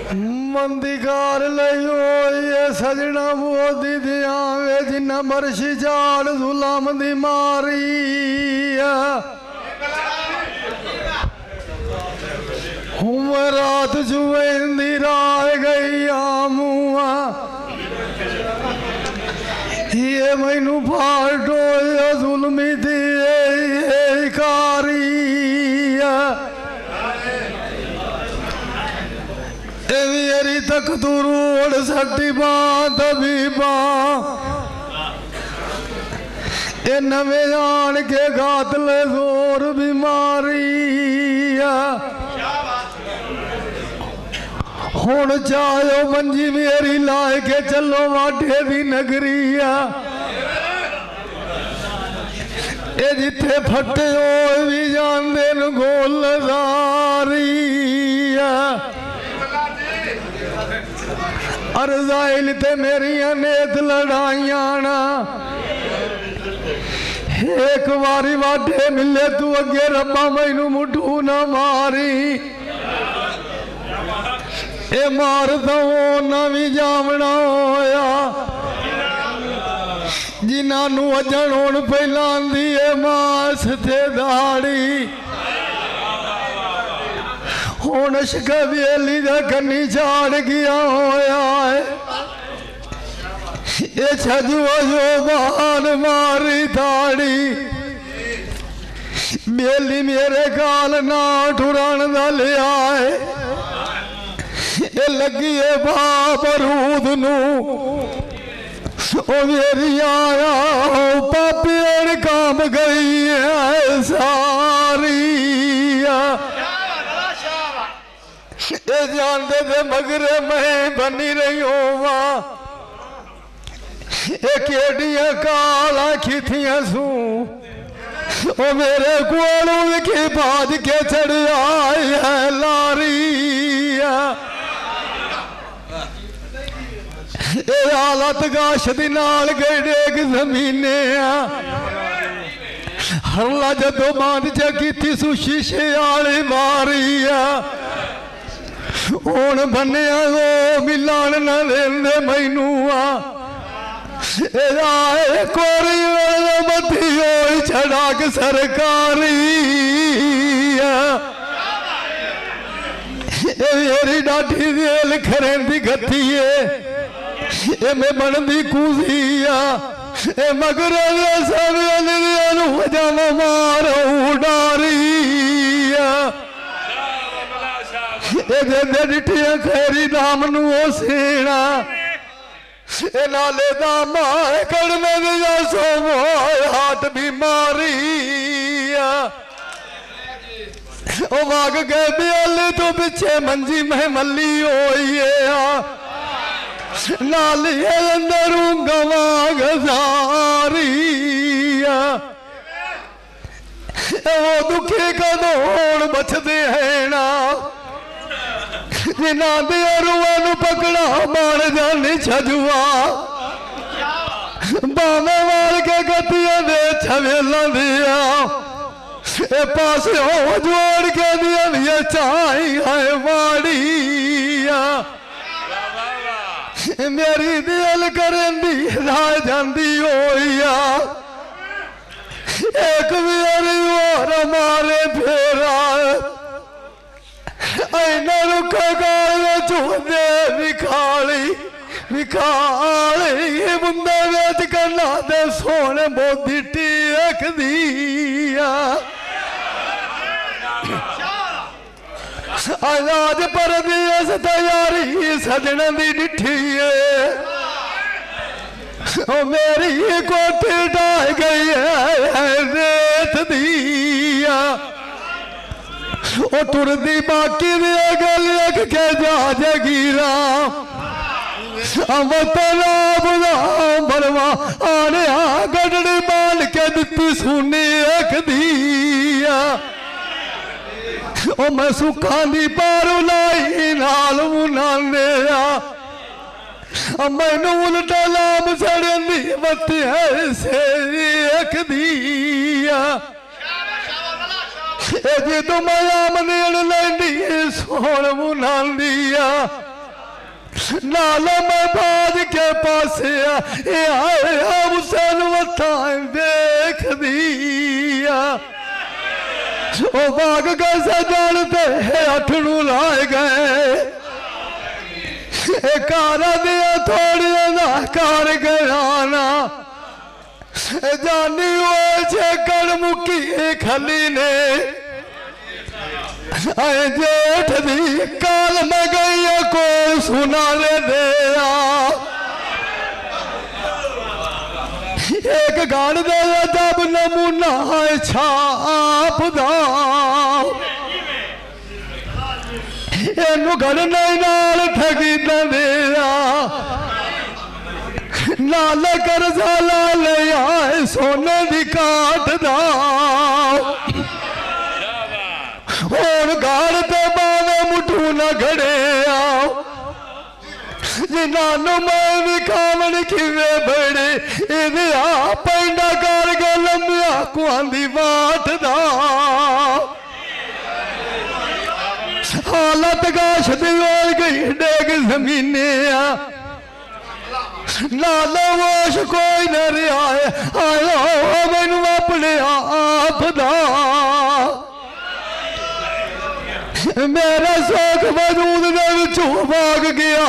मंदिकार लियो ये सजना मोदी दिया वे जिन्ना मरशी जाड़ जुलाम दी मारी हूँ रात जुवेंदी राह गई आमुआ ये मैनू फाटो ये जुल्मी थी ये कारी मेरी तक तू रोड सटी बात भी बा ये नवे आन के गातले जोर बीमारी हुण चाहो मंजी मेरी लाए के चलो वाटे दी नगरी ये जिथे फटे हो भी जानते न गोलदारी अरजाइल ते मेरिया नेत लड़ाइया ना एक बारी वाटे मिले तू अगे रब्बा मैनू मुठू ना मारी ए मार दो ना भी जामना होया जिन्होंने अजन होन फैलांदी है मास ते दाड़ी हुण शकेली दा कन्नी झाड़ गया होया है ये छजुआ जो बान मारी दाड़ी बेली मेरे गाल ना ठुरान दा लिया है ये लगी है बाप रूद नू ओ मेरी आया पापी काम गई है सारी ये जानते थे मगर मैं बनी रही हूँ ये केडिया काला खिथियां सू ओ मेरे कोलों की बाज के चढ़ आई है लारी ये हालत गाश दी नाल गई जमीने हरला जदों बांध च की सू शीशे वाली मारी हुण बनिया वो मिलान न देंदे मैनू कोरी मती होई छड़ाक सरकारी मेरी डाठी दिल खरेंदी गत्ती है मैं बनदी कूसी मगर सब जम मारो डारी डिठिया खैरी नाम नू सीना नाले दामा कड़मे सो हाट बीमारी वाग गए बियाले तो पिछे मंजी में मली होई नाली अंदरों गवाग सारी वो दुखी कदों बचते हैं ना जिन्ना दे रुआ पकड़ा मार जानी छजुआ बावे वाल के गतिया दे छवेला दिया पास हो जोड़ के दिया चाई है वाड़ी मेरी दिल करेंदी राह जाती होई एक मेरी और मारे फेरा ऐना रुखा गाल चूंदे विखाली विखाली मुंडे वेच करना दे सोने मोदी टेक दिया आजाद पर दियस तैयारी सजन दी डिठी है मेरी कोठी ढाह गई है रेत दिया टुरदी बाकी गल के जा जगीरा बलवा आने गडड़ी बाल के दिती सुनी एक दिया मैं सुखा दी पारू लाई नाल मुनाने मैनू उल्टा लाभ सड़नी बत है से एक दिया जी तो माया मन लैंदी सोन मुनांदी नाल मैं बाज के पास आया हुसैन वथा देख दिया बाग कैसे जानते अठ नू लाए गए कारा दिया थोड़िया ना कार गया जानी वो कर मुकी खली ने जेठ दी काल में गई को सुना ले दिया एक गाड़ दे जब नमूना छाप इनू गड़ नहीं नाल ठगी दिया नाल करजा ला लिया सोने की काट दा और गाड़ ते बावे मुठू न घड़े जिन्होंने मैं भी कामन किवे बड़े इन्हें आ पैंडा कर के लंबिया कुआंदी वाट दा हालत गाश दी हो गई डेग जमीने नाल वाश कोई न रहा है आयो मैनू अपने आप दा मेरा शौक वजूद भाग गया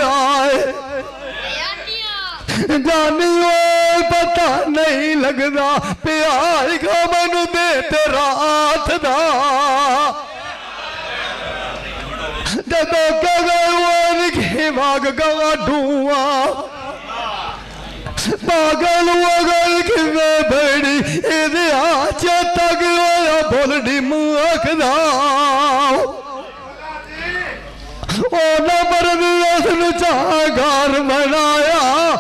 जानी वो पता नहीं लगता प्यार का मैनू दे तेरा हाथ दा जदों के भाग गवा डूआ पागल अगर किवे बड़ी इहदे चेता गया बोलडी मुखदा घर बनाया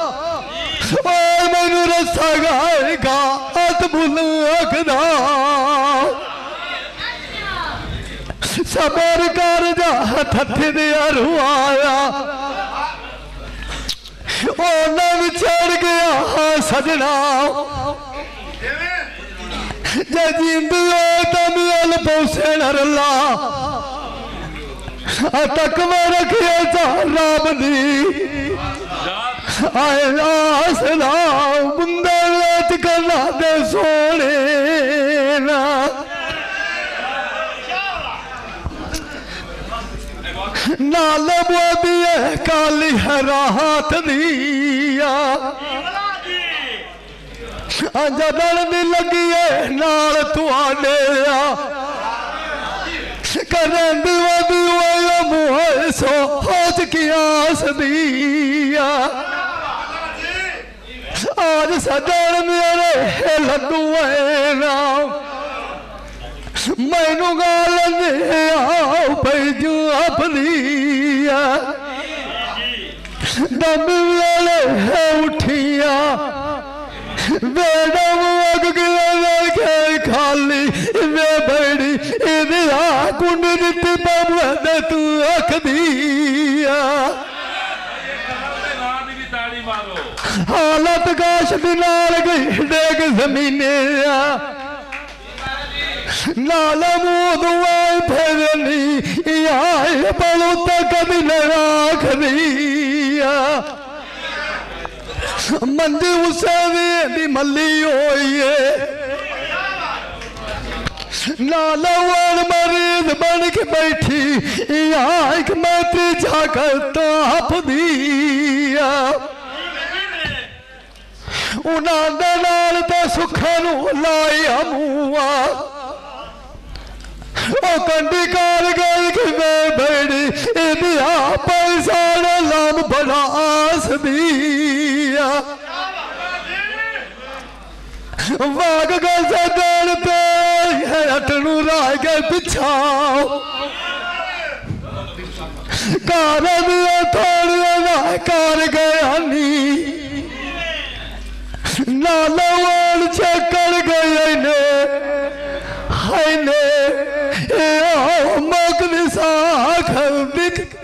मैनू रसा गाएगा हथ बुल आखदा सबर कर जा थथे दे रुआया भी चढ़ गया सजना जे जींदी तमियल पौसे नरला तक में रखिए राम दी आसना बुंदे लेट करना दे सोने ना नाल बोदी काली राहत दिया जदन दी लगी है नाल तुआडे करंदी वदी मुँह सोच की आस दिया आज सजन मेरे लड्डू ना मैनू गाल पैजू अपनिया दम वाले उठिया बेडम अग गया खाली वे बड़ी इधर कुंड दी पवन तू अख दिया हालत गाश दी नाल गई डेग जमीने नाल मुँह दुआई फिरनी आए पलो तक कभी न राख दिया मंजी उसे भी मली होई नाल मरीज बन के बैठी आख मैत्री जाकर ताप दिया उन्होंने नाल तो सुखा लाया मुआ कंडी कार गई कि मैं बड़ी इंडिया पैसा लाम बड़ा आस दिया वाग गए दौड़ पे अटनू राह के पिछाओ कार दिया थोड़ी कार गया नी नाल चक्कर गए ने मगन साख